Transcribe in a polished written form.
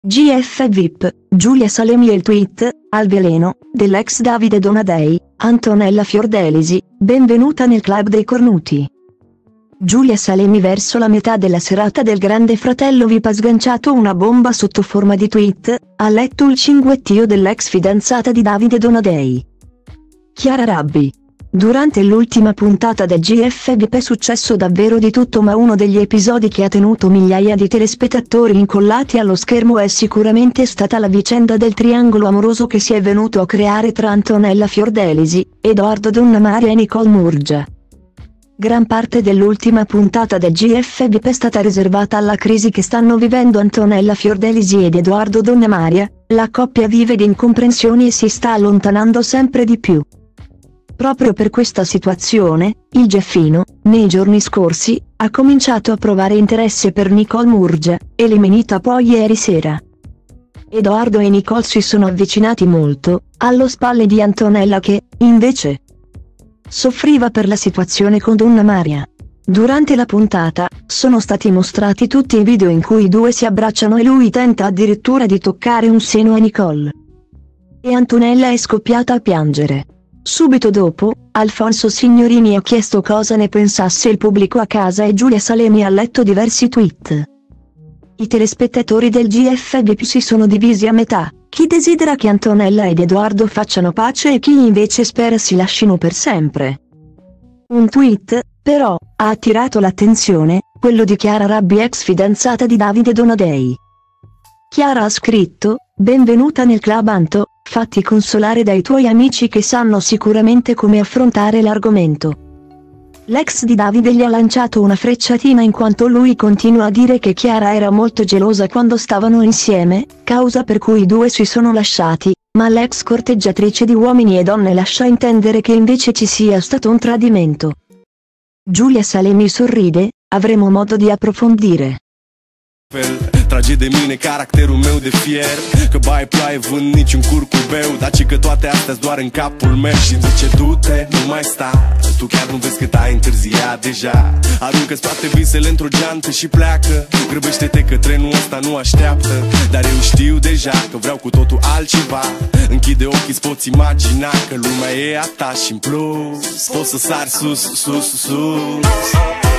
GF VIP, Giulia Salemi e il tweet, al veleno, dell'ex Davide Donadei, Antonella Fiordelisi, benvenuta nel club dei cornuti. Giulia Salemi verso la metà della serata del Grande Fratello VIP ha sganciato una bomba sotto forma di tweet, ha letto il cinguettio dell'ex fidanzata di Davide Donadei. Chiara Rabbi. Durante l'ultima puntata del GF VIP è successo davvero di tutto, ma uno degli episodi che ha tenuto migliaia di telespettatori incollati allo schermo è sicuramente stata la vicenda del triangolo amoroso che si è venuto a creare tra Antonella Fiordelisi, Edoardo Donnamaria e Nicole Murgia. Gran parte dell'ultima puntata del GF VIP è stata riservata alla crisi che stanno vivendo Antonella Fiordelisi ed Edoardo Donnamaria. La coppia vive di incomprensioni e si sta allontanando sempre di più. Proprio per questa situazione, il Geffino, nei giorni scorsi, ha cominciato a provare interesse per Nicole Murgia, eliminata poi ieri sera. Edoardo e Nicole si sono avvicinati molto, alle spalle di Antonella che, invece, soffriva per la situazione con Donnamaria. Durante la puntata, sono stati mostrati tutti i video in cui i due si abbracciano e lui tenta addirittura di toccare un seno a Nicole. E Antonella è scoppiata a piangere. Subito dopo, Alfonso Signorini ha chiesto cosa ne pensasse il pubblico a casa e Giulia Salemi ha letto diversi tweet. I telespettatori del GF VIP si sono divisi a metà, chi desidera che Antonella ed Edoardo facciano pace e chi invece spera si lascino per sempre. Un tweet, però, ha attirato l'attenzione, quello di Chiara Rabbi, ex fidanzata di Davide Donadei. Chiara ha scritto: "Benvenuta nel club Anto, fatti consolare dai tuoi amici che sanno sicuramente come affrontare l'argomento". L'ex di Davide gli ha lanciato una frecciatina in quanto lui continua a dire che Chiara era molto gelosa quando stavano insieme, causa per cui i due si sono lasciati, ma l'ex corteggiatrice di uomini e donne lascia intendere che invece ci sia stato un tradimento. Giulia Salemi sorride: "Avremo modo di approfondire. Trage de mine caracterul meu de fier, că bai ploaie vând niciun curcubeu, daci că toate astea doar în capul meu. Și-mi zice du-te, nu mai sta, tu chiar nu vezi cât ai întârziat deja. Aruncă-ți toate visele într-o geantă și pleacă, grăbește-te că trenul ăsta nu așteaptă. Dar eu știu deja că vreau cu totul altceva, închide ochii, îți poți imagina că lumea e a ta și în plus poți să sari sus, sus, sus.